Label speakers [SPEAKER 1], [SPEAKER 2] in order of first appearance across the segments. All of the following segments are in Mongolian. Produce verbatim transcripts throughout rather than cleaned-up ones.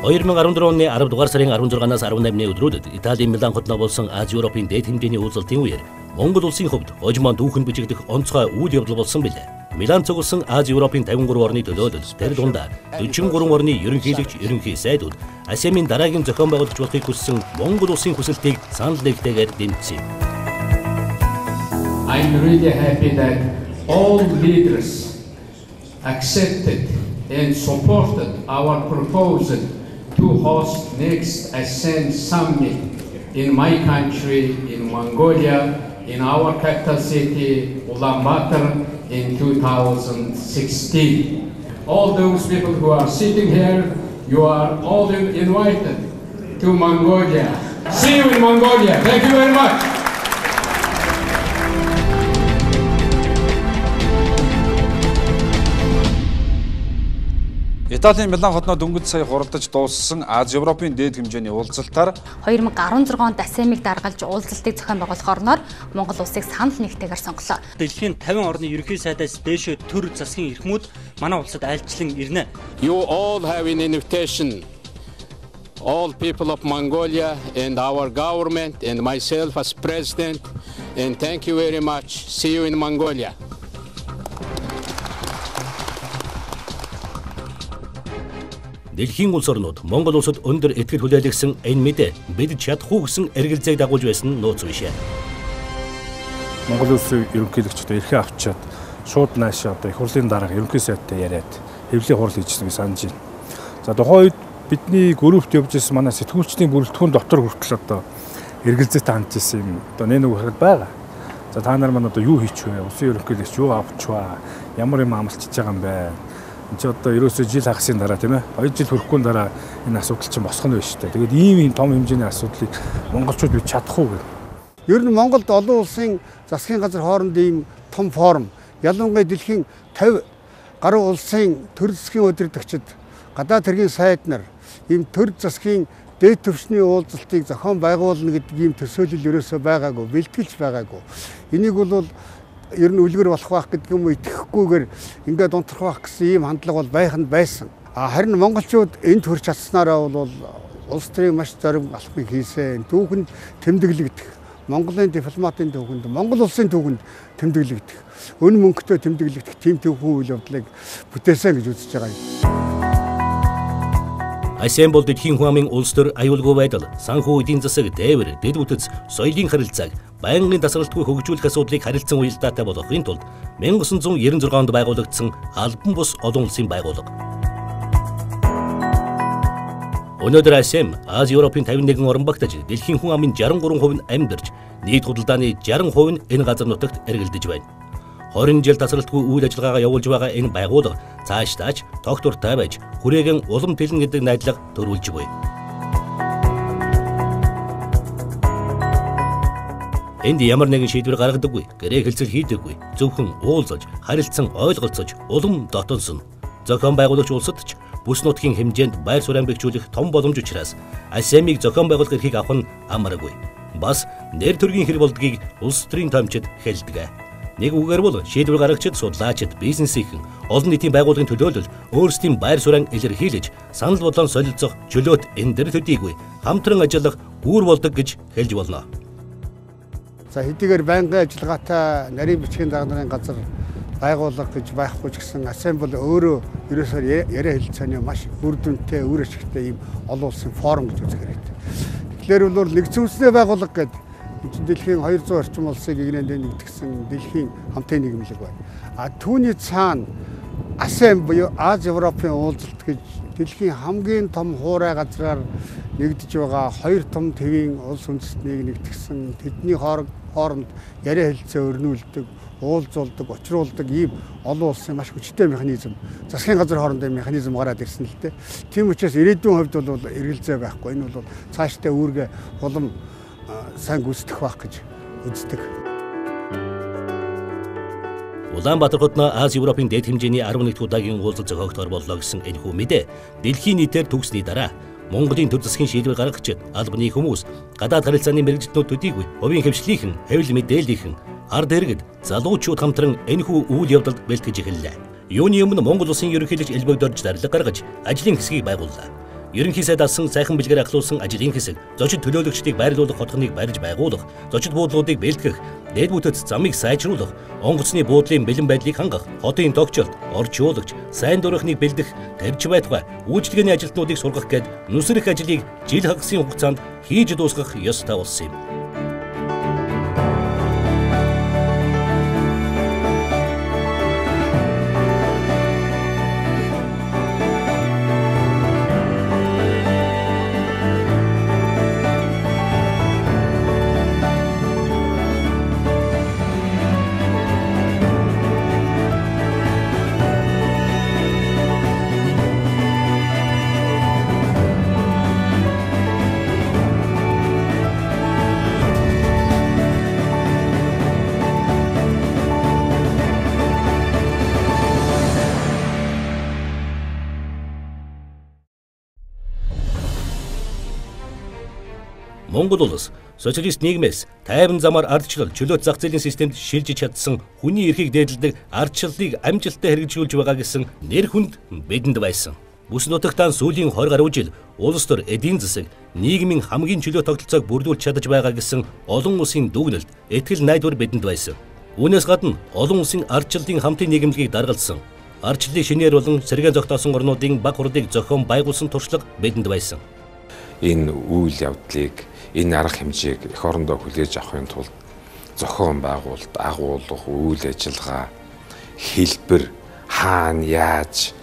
[SPEAKER 1] хоёр мянга арван дөрвөн оны арав дугаар сарын арван зургаанаас арван намны өдрүүдэд Италийн Милан хотноо болсон Ази Европын дээд хэмжээний уулзалтын үеэр Монгол улсын хувьд хожимоо дүүхэн бичигдэх онцгой үйл явдал болсон билээ. Милан цугласан Ази Европын тавин гурван орны төлөөлөл тэр дундаа дөрвөн гурван орны ерөнхийлөгч ерөнхий сайдууд АСЕАН-ийн дараагийн зохион байгуулагч болохыг хүссэн Монгол улсын хүсэлтийг санал нэгтэйгээр дэмжсэн.
[SPEAKER 2] I'm really happy that all leaders accepted and supported our proposal to host next ASEAN summit in my country, in Mongolia, in our capital city, Ulaanbaatar, in two thousand sixteen. All those people who are sitting here, you are all invited to Mongolia. See you in Mongolia. Thank you very much.
[SPEAKER 3] Италийн Милан хотноо дөнгөж сая хуралдаж дууссан Ази Европын дээд хэмжээний уулзалтаар
[SPEAKER 4] хоёр мянга арван зурган онд АСЕАН-ыг даргалж уулзалтыг зохион байгуулах орноор Монгол улсыг санал нэгтэйгээр сонголоо.
[SPEAKER 5] Дэлхийн тавин орны ерөнхий сайдаас дээш төр засгийн эрхмүүд манай улсад айлчлан ирнэ.
[SPEAKER 6] You all have an invitation. All people of Mongolia and our government and myself as president, and thank you very much. See you in Mongolia.
[SPEAKER 1] Дэлхийн улс орнууд Монгол улсад өндөр итгэл хүлээлгсэн энэ мэдээ бид чадах уу гэсэн эргэлзээг дагуулж байсан нууц биш.
[SPEAKER 7] Монгол улсын ерөнхийлөгчдөө эрхээ авчиад шууд наашаа одоо их хурлын дарга ерөнхий сайдтай яриад хэвлэлийн хурал хийжсэн гэж санаж байна. За тухайн үед бидний группт явж ирсэн манай сэтгүүлчдийн бүрэлдэхүүн дотор хүртэл одоо эргэлзээтэй хандж ирсэн юм. Одоо нэ нэг хэрэг байгаа. За та нар маань одоо юу хийч вэ? Улсын ерөнхийлөгч юу авч вэ? Ямар юм амлчиж байгаа юм бэ? Энд одоо ерөөсөө жил хагасын дараа тийм ээ хоёр жил хүрэхгүй дараа энэ асуудал чинь босох нь байна шүү дээ. Тэгээд ийм ийм том хэмжээний асуудлыг монголчууд бий чадах уу гэх.
[SPEAKER 8] Ер нь Монголд олон улсын засгийн газар хоорондын ийм том форум, ялангуяа дэлхийн тавь гаруй улсын төр засгийн удирдагчид, гадаад хэргийн сайд нар ийм төр засгийн дээд түвшний уулзалтыг зохион байгуулна гэдэг ийм төсөөлөл ерөөсөө байгаагүй, бэлтгэлж байгаагүй. Энийг бол ер нь үлгэр болох байх гэдэг юм уу итгэхгүйгээр ингээд унтрах байх гэсэн ийм хандлага бол байх нь байсан. А харин монголчууд энд хүрч чадсанараа бол улс төрийн маш зориг алхмыг хийсэн. Түүхэнд тэмдэглэгдэх, Монголын дипломатын түүхэнд, Монгол улсын түүхэнд тэмдэглэгдэх, өн мөнгөтэй тэмдэглэгдэх тийм түүхэн үйл явдлыг бүтээсэн гэж үзэж байгаа юм.
[SPEAKER 1] АСЕАН бол дэлхийн хүн амын улс төр аюулгүй байдал, санхүү эдийн засаг, дээвэр, дэд бүтэц, соёлын харилцааг байнгын тасралтгүй хөгжүүлэх асуудлыг харилцан уялдаатай болгохын тулд мянга осон зуун ерөн зургаанд байгуулагдсан албан бус олон улсын байгууллага. Өнөөдөр АСЕАН Ази Европын тавин нэгэн орн багтаж дэлхийн хүн амын жаран гурван хувь нь амьдарч, нийт худалдааны жаран хувь нь энэ газар нутагт эргэлдэж байна. хорин жил тасралтгүй үйл ажиллагаагаа явуулж байгаа энэ байгууллага цаашдаач тогтвортой байж хүрээгийн улам тэлнэ гэдэг найдлага төрүүлж буй. Энд ямар нэгэн шийдвэр гаргадаггүй, гэрээ хэлцэл хийдэггүй, зөвхөн уулзаж, харилцан ойлголцож, улам дотонсон. Зохион байгуулагч улсад ч бүс нутгийн хэмжээнд байр суурь бэхжүүлэх том боломж учраас АСЕАН-ыг зохион байгуулах эрхийг авах нь амаргүй. Бас нэр төргийн хэр болдгийг улс төрийн томчид хэлдэг. Нэг үгээр бол шийдвэр гаргагчид, судлаачид, бизнесийн, олон нийтийн байгууллагын төлөөлөл өөрсдийн байр суурийг илэрхийлж, санал бодлон солилцох чөлөөт энэ дэр төдийгүй хамтран ажиллах гүүр болдог гэж хэлж болно.
[SPEAKER 8] За хэдийгээр байнгын ажиллагаатай нарийн бичгийн дагалгын газар байгууллага гэж байхгүй ч гэсэн АСЕАН бол өөрөө ерөөсөөр яриа хэлцээний маш үр дүнтэй, үр ашигтай ийм олон улсын форум гэж үзэх хэрэгтэй. Тэгэхээр бол нэгдсэн үндэсний байгууллага гэдэг дэлхийн хоёр зуун орчим улсыг игнэндээ нэгтгэсэн дэлхийн хамтын нийгэмлэг байна. А түүний цаана АСЕАН буюу Ази Европын уулзалт гэж дэлхийн хамгийн том хуурай газраар нэгдэж байгаа хоёр том төвийн улс үндэстнийг нэгтгэсэн тэдний хооронд яриа хэлцээ өрнүүлдэг, уулзуулдаг, учруулдаг ийм олон улсын маш хүчтэй механизм, засгийн газар хоорондын механизм гараад ирсэн л дээ. Тийм учраас ирээдүйн хувьд бол эргэлзээ байхгүй. Энэ бол цаашдаа үүргээ улам сайн гүйцэтгэх байх гэж үздэг.
[SPEAKER 1] Улаанбаатар хотно Ази Европын дээд хэмжээний арван нэгдүгээр удаагийн уулзалт зохиогдохоор боллоо гэсэн энэхүү мэдээ дэлхийн нийтээр төгссөний дараа Монголын төр засгийн шийдвэр гаргагчид, албаны хүмүүс, гадаад харилцааны мэргэжилтнүүд төдийгүй хувийн хвшлийнхэн, хэвлэл мэдээллийнхэн, ард иргэд, залуучууд хамтран энэхүү үйл явдалд бэлтгэж эхэллээ. Юуны өмнө Монгол улсын ерөнхийлөгч Элбэг Дорж зарлага гаргаж ажлын хэсгийг байгууллаа. Ерөнхий сайд асан сайхан бэлгээр ахлуулсан ажлын хэсэг, зочид төлөөлөгчдийг байрлуулах хотхоныг барьж байгуулах, зочид буудлуудыг бэлтгэх, дээд бүтэц замыг сайжруулах, онгоцны буудлын бэлэн байдлыг хангах, хотын тогтцолт, орчуулагч, сайн дурахныг бэлдэх, тавьж байтугай, үйлчлэгээний ажилтнуудыг сургах гэд нүсрэх ажлыг жил хагасын хугацаанд хийж дуусгах ёстой болсон юм. Монгол улс социалист нийгмээс тайван замаар ардчлал чөлөөт зах зээлийн системд шилжиж чадсан хүний эрхийг дээдлдэг ардчлалыг амжилттай хэрэгжүүлж байгаа гэсэн нэр хүнд бидэнд байсан. Бүс нутагтаа сүүлийн двадцать гаруй жил улс төр эдийн засаг нийгмийн хамгийн чөлөө тогтолцоог бүрдүүлж чадаж байгаа гэсэн олон улсын дүгнэлт итгэл найдвар бидэнд байсан. Үүнээс гадна олон улсын ардчлалын хамтын нийгэмлэгийг даргалсан. Ардчлалыг шинээр болон сэргээн зогтоосон орнуудын баг хурлыг зохион байгуулсан туршлага бидэнд байсан.
[SPEAKER 9] Энэ үйл явдлыг энэ арга хэмжээг эх орондоо хүлээж авахын тулд зохион байгуулалт, агуулга, үйл ажиллагаа, хэлбэр, хаана, яаж,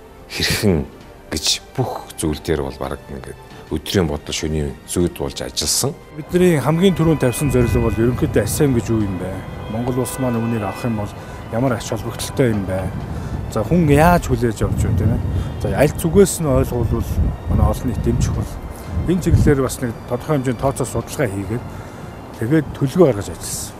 [SPEAKER 9] хэрхэн гэж бүх зүйл дээр бол баг ингээд өдрийн бодол шөнийн зүйд болж ажилласан.
[SPEAKER 7] Бидний хамгийн түрүүнд тавьсан зорилго бол ерөнхийдөө АСЕАН гэж юу юм бэ? Монгол улс маань үүнийг авах юм бол ямар ач холбогдолтой юм бэ? За хүн яаж хүлээж авч байна тийм ээ? За аль зүгээс нь ойлгуулвал манай олон нийт дэмжих бол энэ чиглэлээр бас нэг тодорхой хэмжээний тооцоо судалгаа хийгээд тэгээд төлөвлөгөө гаргаж ажилласан.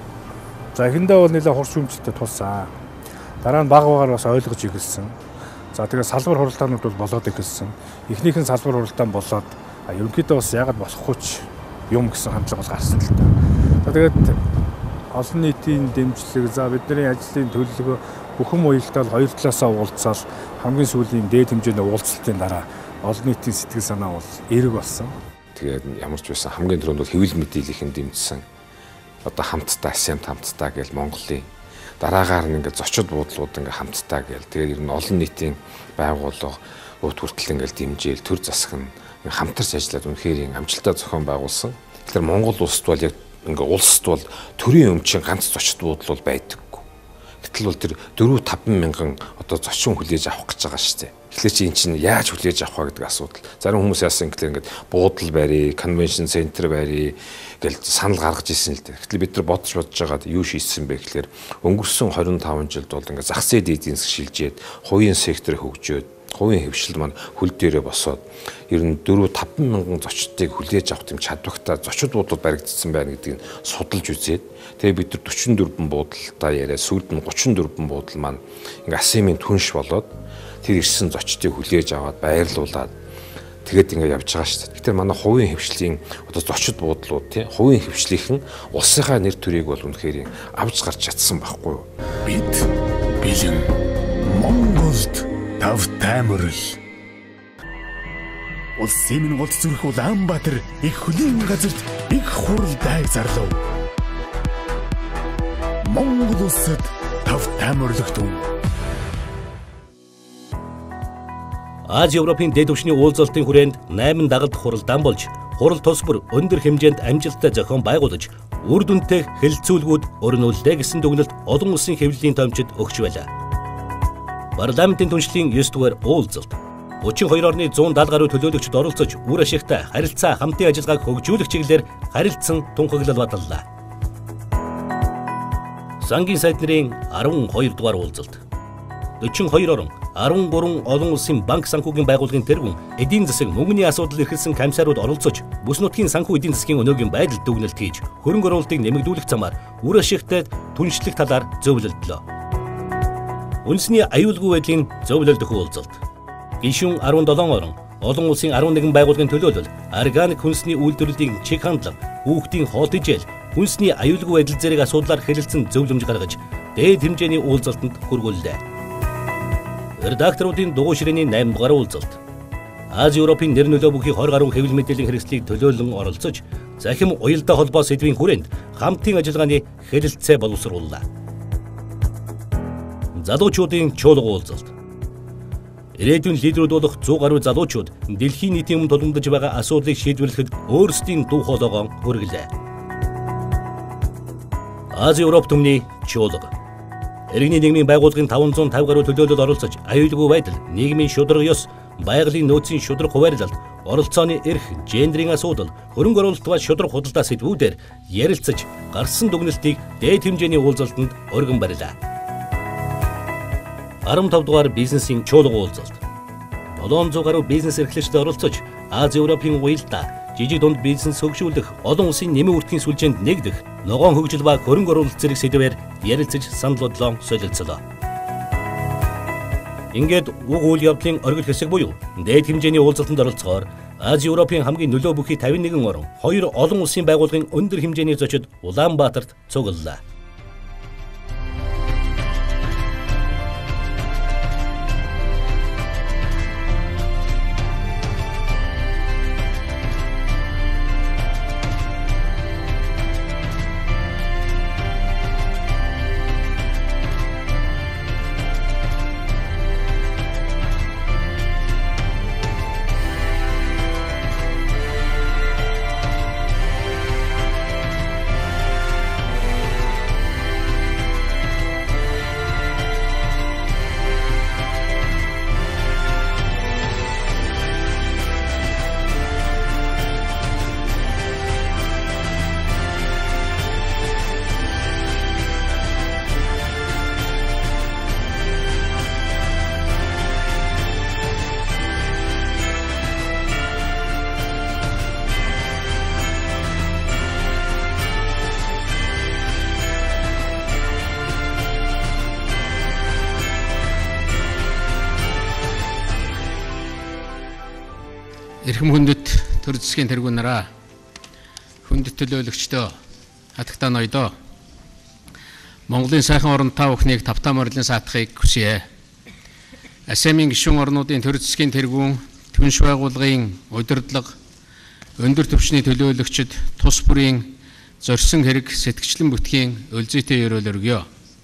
[SPEAKER 7] За эхэндээ бол нэлээд хурц шүүмжлэлтэй тулсан. Дараа нь баг багаар бас ойлгож эхэлсэн. За тэгээд салбар хуралдаанууд бол болоод эхэлсэн. Эхнийх нь салбар хуралдаан болоод ерөнхийдөө бас яагаад болохгүй ч юм гэсэн хандлага бол гарсан л та. За тэгээд олон нийтийн дэмжлэг, за бидний ажлын төлөвлөгөө бүхэн уялдаа хоёр талаасаа уулзаад хамгийн сүүлийн дээд хэмжээний уулзалтын дараа олон нийтийн сэтгэл санаа бол эрэг болсон.
[SPEAKER 9] Тэгээд ямар ч байсан хамгийн түрүүнд бол хэвлэл мэдээллийн дэмжсэн. Одоо хамтдаа АСЕАН хамтдаа гэж Монголын дараагаар нь ингээд зочид буудлууд ингээд хамтдаа гээл. Тэгээд ер нь олон нийтийн байгууллага өвд хүртэл ингээд дэмжээл төр засаг нь хамтарч ажиллаад үнэхээр амжилттай зохион байгуулсан. Тэгэхээр Монгол улсд бол яг ингээд улсд бол төрийн өмчийн ганц зочид буудлууд байдаг. Гэтэл бол тэр дөрвөн таван мянган одоо зочин хүлээж авах гэж байгаа шүү дээ. Тэгэхээр чи эн чинь яаж хүлээж авах вэ гэдэг асуудал. Зарим хүмүүс яасан гэхээр ингээд буудал барий, конвеншн центр барий гэж санал гаргаж ирсэн л дээ. Гэтэл бид нар бодож бодож байгаад юу шийдсэн бэ гэхээр өнгөрсөн двадцать таван жилд бол ингээд зах зээлийн эдийн засаг шилжээд, хувийн сектор хөгжөөд, хувийн хөвшил маань хөл дээрээ босоод ер нь дөрвөн таван мянган зочдыг хүлээж авах юм чадвартай зочид буудлууд баригдсан байна гэдгийг судалж үзээд тэгээ бид нар forty four буудлаа яриа сүүлд нь thirty four буудал маань ингээ АСЕАН-ийн түнш болоод тэр ирсэн зочдыг хүлээж аваад баярлуулад тэгээд ингээ явж байгаа шүү дээ. Тэгэхээр манай хувийн хөвшлийн одоо зочид буудлууд тий хувийн хөвшлийнхэн улсынхаа нэр төрийг бол үнэхээр авч гарч чадсан байхгүй юу?
[SPEAKER 10] Бид бэлэн Монголд тав таймрал. Улсын минь голд зүрх Улаанбаатар их хөлийн газарт их хурал дайг зарлав. Монгол улсад тав таймрлагтун.
[SPEAKER 1] Аз Европын дэд түвшний уулзалтын хүрээнд найман дагалд хуралдаан болж, хурал тус бүр өндөр хэмжээнд амжилттай зохион байгуулж, үр дүнтэй хэлэлцүүлгүүд өрнүүллээ гэсэн дүгнэлт олон улсын хэвлэлийн томчид өгч байлаа. Парламентын түншлийн nine дугаар уулзалт thirty-two орны one seventy гаруй төлөөлөгчд оролцож үр ашигтай харилцаа хамтын ажиллагааг хөгжүүлэх чиглэлээр харилцсан тунхаглал баталлаа. Сангийн сайд нарын twelve дугаар уулзалт forty-two орн thirteen олон улсын банк санхүүгийн байгууллагын тэргүүн эдийн засаг мөнгөний асуудал эрхэлсэн комиссарууд оролцож бүс нутгийн санхүү эдийн засгийн өнөөгийн байдал дүгнэлт хийж хөрөнгө оруулалтыг нэмэгдүүлэх замаар үр ашигтай түншлэх талаар зөвлөлдлөө. Үндэсний аюулгүй байдлын зөвлөлдөх уулзалт гишүүн seventeen орн олон улсын eleven байгууллагын төлөөлөл органик хүнсний үйлдвэрлэлийн чиг хандлага, хүүхдийн хоол ижил, хүнсний аюулгүй байдал зэрэг асуудлаар хэлэлцэн зөвлөмж гаргаж дээд хэмжээний уулзалтанд хүргүүллээ. Редакторуудын дугуй ширээний eight дугаар уулзалт Ази Европын нэр нөлөө бүхий хор гаруй хэвлэл мэдээллийн хэрэгслийг төлөөлөн оролцож, захим уялдаа холбоо сэдвийн хүрээнд хамтын ажиллагааны хэлэлцээ боловсрууллаа. Залуучуудын чуулга уулзалт. Ирээдүйн лидерүүд болох зуун гаруй залуучууд дэлхийн нийтийн өмнө тулгамдж байгаа асуудлыг шийдвэрлэхэд өөрсдийн дуу хоолойгоо хүргэлээ. Ази Европ түмний чуулга. Иргэний нийгмийн байгууллагын таван зуун тавь гаруй төлөөлөлд оролцож, аюулгүй байдал, нийгмийн шударга ёс, байгалийн нөөцийн шударга хуваарлалт, оролцооны эрх, гендрийн асуудал, хөрөнгө оруулалт ба шударга худалдаа сэдвүүдээр ярилцаж, гарсан дүгнэлтийг дээд хэмжээний уулзалтанд өргөн барилаа. арван тав дугаар бизнесийн чуулга уулзалт. долоон зуун гаруй бизнес эрхлэгчид оролцож, Ази Европын уялдаа, жижиг дунд бизнес хөгжүүлэх, олон улсын нэмийн үртгийн сүлжээнд нэгдэх, ногоон хөгжил ба хөрөнгө оруулалт зэрэг сэдвээр ярилцаж санал бодлоо солилцлоо. Ингээд уг үйл явдлын оргил хэсэг буюу дээд хэмжээний уулзалтанд оролцохоор Ази Европын хамгийн нөлөө бүхий тавин нэгэн орн, хоёр олон улсын байгууллагын өндөр хэмжээний зочид Улаанбаатарт цуглалаа.
[SPEAKER 6] Эрхэм хүндэт төр засгийн тэргүүнараа, хүндэт төлөөлөгчдөө, хатагтаа ноёдоо, Монголын сайхан орнд та бүхнийг тавтаа морлын саатахыг хүсье. АСЕАН-ийн гишүүн орнуудын төр засгийн тэргүүн, түнш байгууллагын удирдлага, өндөр түвшний төлөөлөгчд, тус бүрийн зорьсон хэрэг сэтгчлэн бүтгийн өлзийтэй өрөөл өргөё.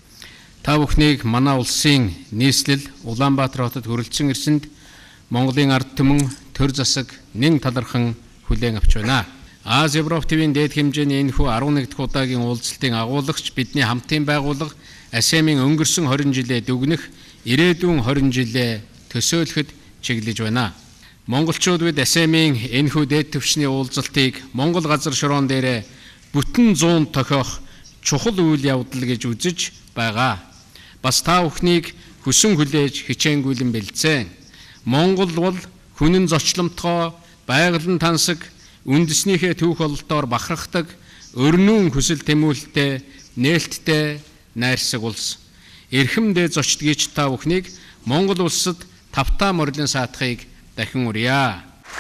[SPEAKER 6] Та бүхнийг манай улсын нийслэл Улаанбаатар хотод хүрэлцэн ирсэнд Монголын ард түмэн төр засаг нэн талархан хүлээн авч байна. Ази Европ ТV-ийн дээд хэмжээний энэхүү арван нэг дахь удаагийн уулзалтын агуулгач бидний хамтын байгууллага АСЕАН-ийн өнгөрсөн хорин жилээ дүгнэх, ирээдүйн хорин жилээ төсөөлөхөд чиглэж байна. Монголчууд бид АСЕАН-ийн энэхүү дээд түвшний уулзалтыг Монгол газар шороон дээрээ бүтэн зуун тохиох чухал үйл явдал гэж үзэж байгаа. Бас та бүхнийг хүсэн хүлээж хичээнгүйлэн бэлдсэн. Монгол бол хүнэн зочломтгой, байгалин тансаг, үндэснийхээ түүх ололтоор бахархдаг, өрнүүн хүсэл тэмүүлэлтэй, нээлттэй, найрсаг улс. Эрхэмдээ зочдгийч та бүхнийг Монгол улсад тавтаа морлын саатахыг дахин урья.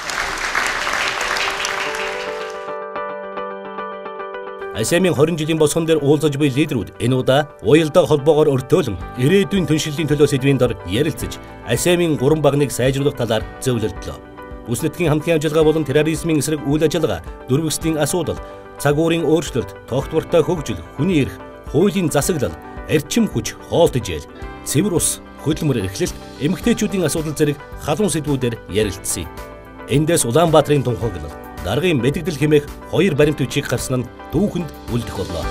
[SPEAKER 1] АСЕАН-ийн хорин жилийн босгон дээр уулзаж буй лидерүүд энэ удаа уялдаа холбоогоор өртөөлөн ирээдүйн түншлэлийн төлөө сэдвийн дор ярилцаж, АСЕАН-ийн гурван багныг сайжруулах талаар зөвлөлдлөө. Бүс нутгийн хамтын ажиллагаа болон терроризмын эсрэг үйл ажиллагаа, дүрвэслийн асуудал, цаг уурын өөрчлөлт, тогтвортой хөгжил, хүний эрх, хуулийн засаглал, эрчим хүч, хоол тэжээл, цэвэр ус, хөдөлмөр эрхлэлт, эмэгтэйчүүдийн асуудал зэрэг халуун сэдвүүдээр ярилцсан. Эндээс Улаанбаатарын тунхаглал, даргын мэдэгдэл хэмээх хоёр баримт бичиг гарсан нь дүүхэнд үлдэх боллоо.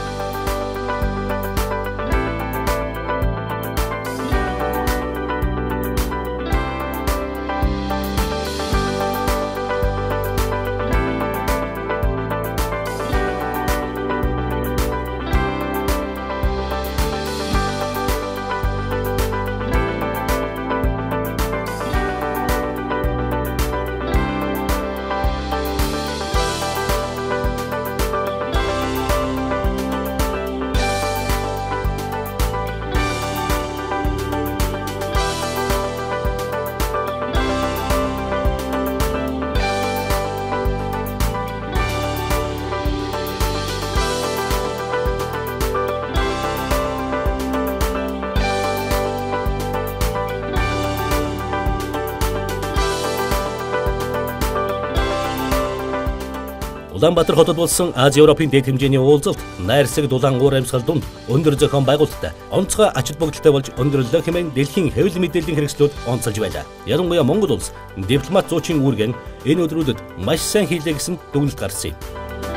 [SPEAKER 1] Улаанбаатар хотод болсон Ази Европын дээд хэмжээний уулзалт найрсаг дулаан уур амьсгал дунд өндөр зохион байгуулалттай онцгой ачаал бүгдэлтэй болж өндөрлөлөө хэмээн дэлхийн хэвлэл мэдээллийн хэрэгслүүд онцолж байлаа. Ялангуяа Монгол улс дипломат зуучин үүргэн энэ өдрүүдэд маш сайн хийлээ гэсэн дүгнэлт гарсан юм.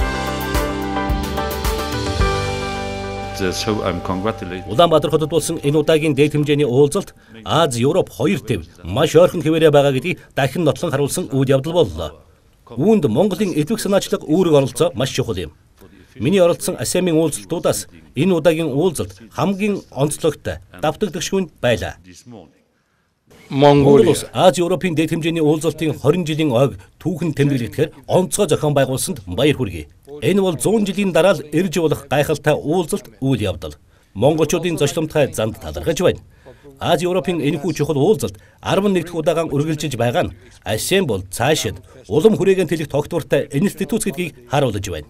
[SPEAKER 1] Улаанбаатар хотод болсон энэ удаагийн дээд хэмжээний уулзалт Ази Европ хоёр төв маш ойрхон хэвээрээ байгаа гэдгийг дахин нотлон харуулсан үйл явдал боллоо. Үүнд Монголын эдвэх санаачлаг үүрэг оролцоо маш чухал юм. Миний оролцсон АСЕАН-ын уулзалтуудаас энэ удаагийн уулзалт хамгийн онцлогтой, давтагдагшгүй байлаа. Монгол улс Ази Европын дээд хэмжээний уулзалтын хорин жилийн ойг түүхэн тэмдэглэгдэхээр онцгой зохион байгуулсанд баяр хүргэе. Энэ бол зуун жилийн дараа л ирж болох гайхалтай уулзалт үйл явдал. Монголчуудын зочломтой занд талархаж байна. Ази Европын энэхүү чухал уулзалт арван нэг дахь удаагаан үргэлжилж байгаа нь АСЕАН бол цаашид улам хүрээгийн тэлэх тогтвортой институт гэдгийг харуулж байна.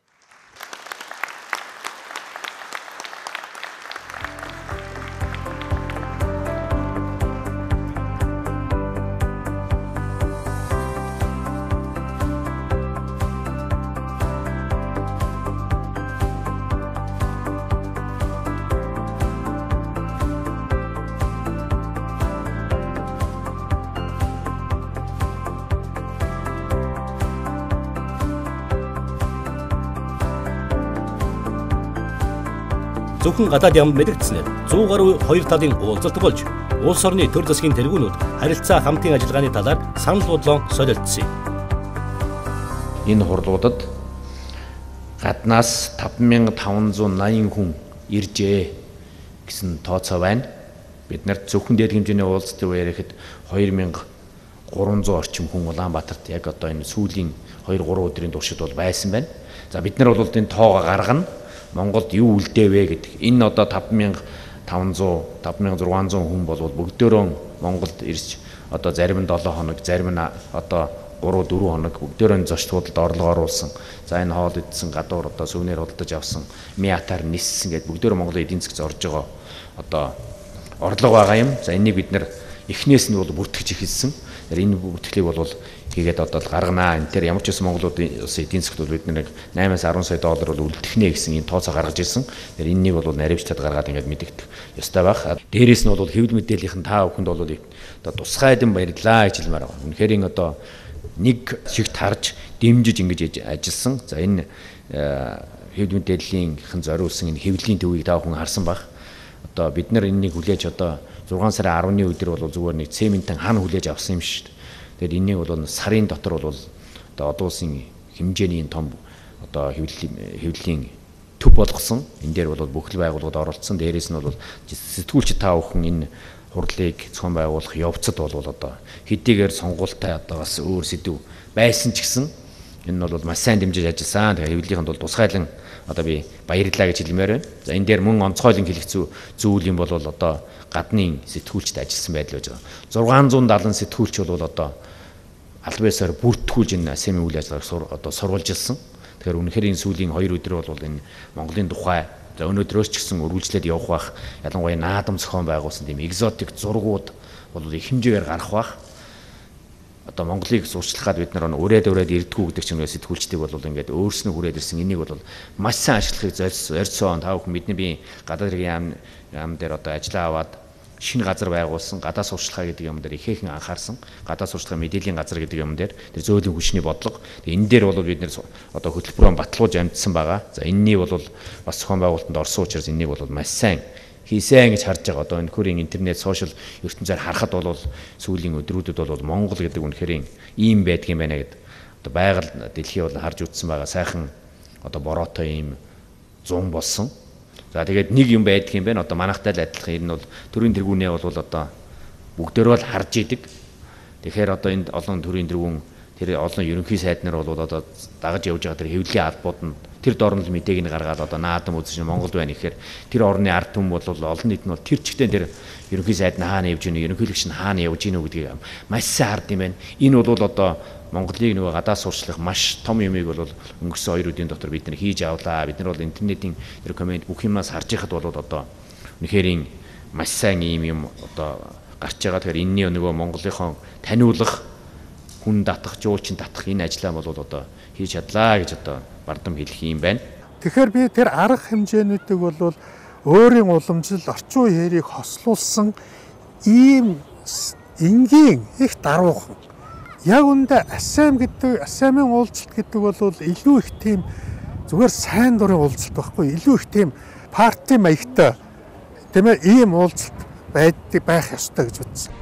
[SPEAKER 1] Зөвхөн гадаад яам мэдэгдснээр зуун гаруй хоёр талын уулзалт болж улс орны төр засгийн тэргүүнүүд харилцаа хамтын ажиллагааны талаар санал бодлоо солилцсон юм.
[SPEAKER 11] Энэ хурлуудад гаднаас таван мянга таван зуун найман хүн иржээ гэсэн тооцоо байна. Бид нарт зөвхөн дээд хэмжээний уулзалтыг ярихэд хоёр мянга гурван зуун орчим хүн Улаанбаатарт яг одоо энэ сүүлийн хоёр гурван өдрийн туршид бол байсан байна. За бид нар бол энэ тоогоо гаргана. Монголд юу үлдээвэ гэдэг. Энэ одоо таван мянга таван зуун, таван мянга зургаан зуун хүн бол бүгдөө Монголд ирж одоо зарим нь долоо хоног, зарим нь одоо гурав дөрвөн хоног бүгдөө зочдуудад орлого оруулсан. За энэ хоол идсэн, гадуур одоо сүвнээр худалдаж авсан, миатаар ниссэн гэдэг бүгдөө Монголын эдийн засгт орж байгаа одоо орлого байгаа юм. За энийг бид нэр эхнээс нь бол бүртгэж эхэлсэн. Энэ бүртгэлийг бол хийгээд одоо гарганаа. Энэ төр ямар ч байсан Монголын улсын эдийн засгт бол бид нэг наймаас арван сая доллар бол үлдэх нэ гэсэн энэ тооцоо гаргаж ирсэн. Тэр энэнийг бол наривчлаад гаргаад ингээд мэдэгдэх ёстой байх. Дээрээс нь бол хэвлэл мэдээллийн та бүхэнд бол одоо тусгайдан баярлалаа гэж хэлмээр байна. Үнэхээр энэ одоо нэг шигт харж дэмжиж ингэж ажилласан. За энэ хэвлэл мэдээллийнхэн зориулсан энэ хэвлэлийн төвийг та бүхэн харсан байх. Одоо бид нар энэнийг хүлээж одоо зургаан сарын арваны өдөр бол зүгээр нэг цементэн хан хүлээж авсан юм шүү дээ. Тэгэхээр энийг бол сарын дотор бол одоо одон улсын хэмжээний том одоо хэвлэлийн хэвлэлийн төв болгосон. Энэ дээр бол бүх л байгууллагууд оролцсон. Дээрээс нь бол сэтгүүлч та бүхэн энэ хурлыг зохион байгуулах явцад бол одоо хэдийгээр сонгуультай одоо бас өөр сэдв байсан ч гэсэн энэ бол маш сайн дэмжиж ажилласан. Тэгээ хэвлэлийнхэнд бол тусгайлан одоо би баярлалаа гэж хэлмээр байна. За энэ дээр мөн онцгойлон хэлэх зүйл юм бол одоо гадны сэтгүүлчд ажилласан байдал байж байгаа. зургаан зуун даалан сэтгүүлч бол одоо аль биесээр бүртгүүлж энэ АСЕАН-ийн үйл ажиллагааг одоо сурвалжилсан. Тэгэхээр үнэхээр энэ сүүлийн хоёр өдөр бол энэ Монголын тухай за өнөөдрөөс ч гэсэн үргэлжлээд явах бах. Ялангуяа наадам зохион байгуулсан тийм экзотик зургууд бол их хэмжээгээр гарах бах. Одоо Монголыг сурчлахад бид нар урээд урээд ирдгүү гэдэг чинь сэтгүүлчдийг бол ингээд өөрснөө хүрээд ирсэн. Энийг бол маш сайн ашиглахыг зорьсон. Та бүхэн бидний би гадаад иргэн яам яам дээр одоо ажиллаа аваад шинэ газар байгуулсан, гадаа сурчлага гэдэг юм дээр ихээхэн анхаарсан. Гадаа сурчлага мэдээллийн газар гэдэг юм дээр тэр зөөлөн хүчний бодлого. Энэ дээр бол бид нэр одоо хөтөлбөрөөр баталгууж амжсан байгаа. За энэний бол бас зохион байгуулалтанд орсон учраас энийг бол маш сайн хийсэн гэж харж байгаа. Одоо энэ хөрийн интернет, сошиал ертөнцөөр харахад бол сүүлийн өдрүүдэд бол Монгол гэдэг үнэхээр ийм байдгийн байна гэдэг. Одоо байгаль дэлхий бол харж үзсэн байгаа. Сайхан одоо бороотой ийм зун болсон. За тэгээд нэг юм байдаг юм байна. Одоо манайхтай л адилхан энэ бол төрийн тэргүүнээ бол одоо бүгдөө л харж идэг. Тэгэхээр одоо энд олон төрийн тэргүүн тэр олон ерөнхий сайд нар бол одоо дагаж явж байгаа тэр хэвлэлийн албууд нь тэр дорн л мэдээг нь гаргаад одоо наадам үзэж Монголд байна гэхээр тэр орны ард түмэн бол олон нийт нь бол тэр чигтээ тэр ерөнхий сайд нь хаана явж гинэ, ерөнхийлөгч нь хаана явж гинэ гэдгийг маш сайн хард юм байна. Энэ бол одоо Монголыг нөгөө гадаа сурчлах маш том юмыг бол өнгөрсөн хоёр өдрийн дотор бид нар хийж авлаа. Бид нар бол интернетийн тэр коммент бүх юмнаас харж байхад бол одоо үнэхээр маш сайн ийм юм одоо гарч байгаа. Тэгэхээр энэний нөгөө Монголынхон таниулах хүн татах, жуулчин татах энэ ажлаа бол одоо хийж чадлаа гэж одоо бардам хэлэх юм байна.
[SPEAKER 12] Тэгэхээр би тэр арга хэмжээнүүдийг бол өөрийн уламжлал орчин үеийн хэрийг хослуулсан ийм энгийн их даруухан. Яг үндэ АСЕАН гэдэг АСЕАН-ын уулзалт гэдэг бол илүү их тийм зүгээр сайн дурын уулзалт байхгүй, илүү их тийм парти маягтай тийм ээ ийм уулзалт байдаг байх ёстой гэж бодсон.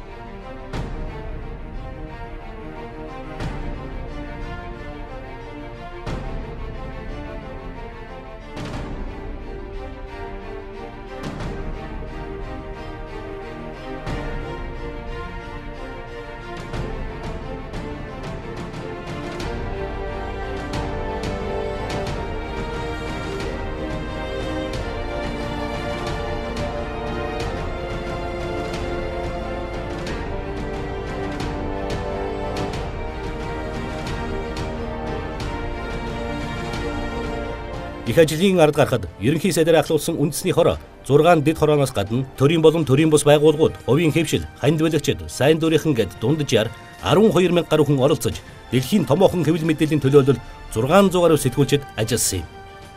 [SPEAKER 1] Их ажлын ард гарахад ерөнхий сайдаар ахлуулсан үндэсний хороо зургаан дэд хорооноос гадна төрийн болон төрийн бус байгууллагууд, хувийн хэвшил, хандивэлагчид, сайн дурийнхан гэд дунджаар арван хоёр мянга гаруй хүн оролцож дэлхийн томоохон хэвлэл мэдээллийн төлөөлөл зургаан зуун гаруй сэтгүүлчид ажилласан юм.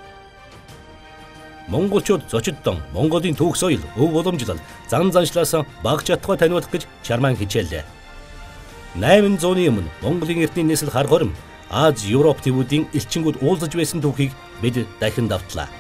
[SPEAKER 1] Монголчууд зочиддон Монголын түүх соёл, өв уламжлал, зан заншлаас баг чадхаа таниулах гэж чармаан хичээллээ. найман зууны өмнө Монголын эртний нийслэл хар хорим Аз, Европ төвүүдийн элчингүүд уулзаж байсан түүхийг бид дахин давтлаа.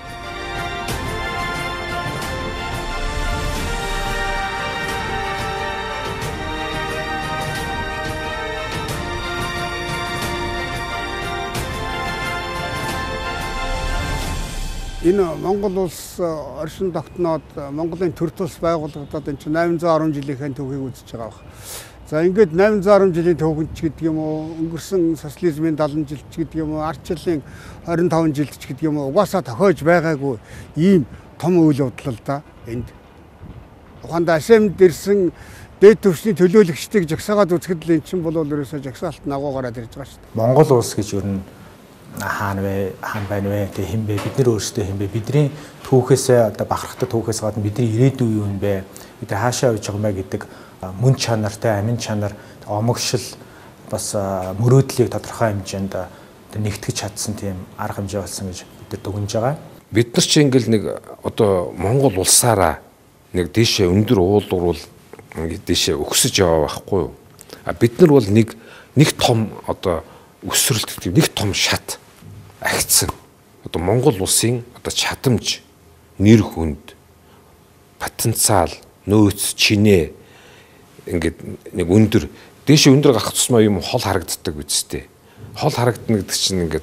[SPEAKER 8] Энэ Монгол улс оршин тогтноод Монголын төр тус байгуулагдаад энэ чинь найман зуун арван жилийнхээ түүхийг үзэж байгаа баг. За ингээд найман зуун арван жилийн түүхэнд ч гэдэг юм уу, өнгөрсөн социализмын далайн жилд ч гэдэг юм уу, ардчлалын хорин таван жилд ч гэдэг юм уу, угаасаа тохиож байгаагүй ийм том үйл явдал л да энд. Ухаанда АСЕАН дэрсэн дээд түвшний төлөөлөгчдийг жагсаагаад үзэхэд л эн чинь бол ерөөсөө жагсаалт нагуу гараад ирж байгаа шүү дээ.
[SPEAKER 13] Монгол улс гэж ер нь хаана вэ, хаана байна вэ, тэг хэм бэ, бид нар өөрсдөө хэм бэ, бидний түүхээсээ одоо бахархтай түүхээс гадна бидний ирээдүйн юу юм бэ, бид хаашаа явж байгаа мэ гэдэг мөн чанартай, амин чанар, омогшил бас мөрөөдлийг тодорхой хэмжээнд нэгтгэж чадсан тийм арга хэмжээ болсон гэж бид нар дүгнэж байгаа.
[SPEAKER 9] Бид нар чи ингээл нэг одоо Монгол улсаараа нэг дэшээ өндөр уулуурвал дэшээ өгсөж яваа байхгүй юу? А бид нар бол нэг нэг том одоо өсрэлт гэдэг нэг том шат агцсан. Одоо Монгол улсын одоо чадамж, нэр хүнд, потенциал, нөөц, чинээ ингээд нэг өндөр дээшээ өндөр гарах тусмаа юм хол харагддаг үстэй. Хол харагдана гэдэг чинь ингээд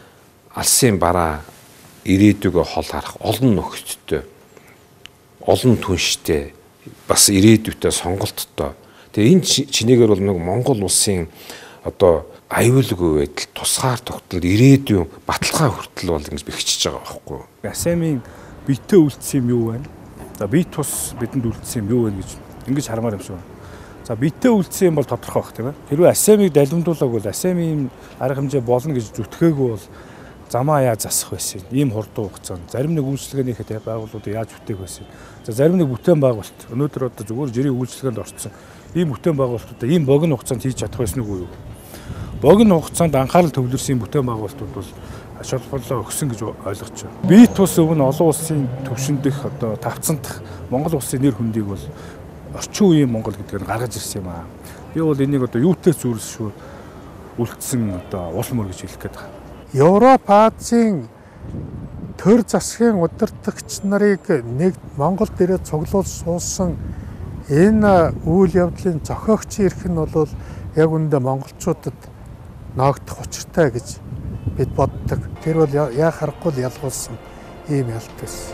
[SPEAKER 9] алсын бараа ирээдүгөө хол харах олон нөхцөлтэй, олон түнштэй, бас ирээдүйтэй сонголттой. Тэгээ энэ чинээгээр бол нэг Монгол улсын одоо аюулгүй байдал, тусгаар тогтол, ирээдүйн баталгаа хүртэл бол ингэж бэхжиж байгаа байхгүй юу?
[SPEAKER 7] АСЕАН-ийн биетэй үлдсэн юм юу байна? За бие тус бидэнд үлдсэн юм юу байна гэж ингэж хармаар юм шиг байна. За биетэй үлдсэн юм бол тодорхой баг тийм ээ. Хэрвээ АСЕАН-ыг далимдуулаагүй бол АСЕАН-ийн арга хэмжээ болно гэж зүтгээгүй бол замаа яаж засах байсан? Ийм хурдан хугацаанд зарим нэг үйлчлэгээнийхээ байгууллагууд яаж бүтээх байсан? За зарим нэг бүтээн байгуулалт өнөөдөр одоо зүгээр жирийн үйлчлэгээнд орцсон ийм бүтээн байгуулалтуудаа ийм богино хугацаанд хийж чадах байсан уу юу? Богино хугацаанд анхаарал төвлөрсөн бүтээн байгуулалтууд бол ач холбогдол өгсөн гэж ойлгож байна. Бие тус өвн олон улсын төвшөндөх одоо тавцсандах Монгол улсын нэр хүндийг бол орчин үеийн Монгол гэдгээр нь гаргаж ирсэн юм аа. Би бол энийг одоо юутай зүйлсшүү үлдсэн одоо уул мөр гэж хэлэх гээд байна.
[SPEAKER 12] Европ Азийн төр засгийн удирдагч нарыг нэг Монголд ирээд цуглуулж суусан энэ үйл явдлын зохиогч ирэх нь бол яг үндэ монголчуудад ноогдох учиртай гэж бид боддог. Тэр бол яа харахгүй ялгуулсан ийм ялт байсан.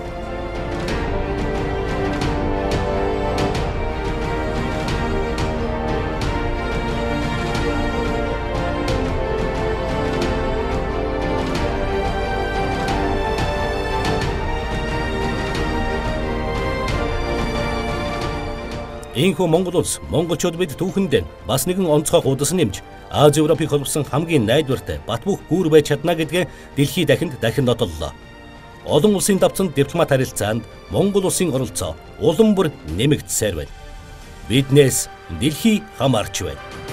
[SPEAKER 1] Ийхүү Монгол улс, монголчууд бид түүхэндээ бас нэгэн онцгой хуудас нэмж Аз Европыг холбосон хамгийн найдвартай бат бөх гүүр байж чадна гэдгээ дэлхий дахинд дахин дотоллоо. Олон улсын давцанд дипломат харилцаанд Монгол улсын оролцоо улам бүр нэмэгдсээр байна. Биднээс дэлхий хамаарч байна.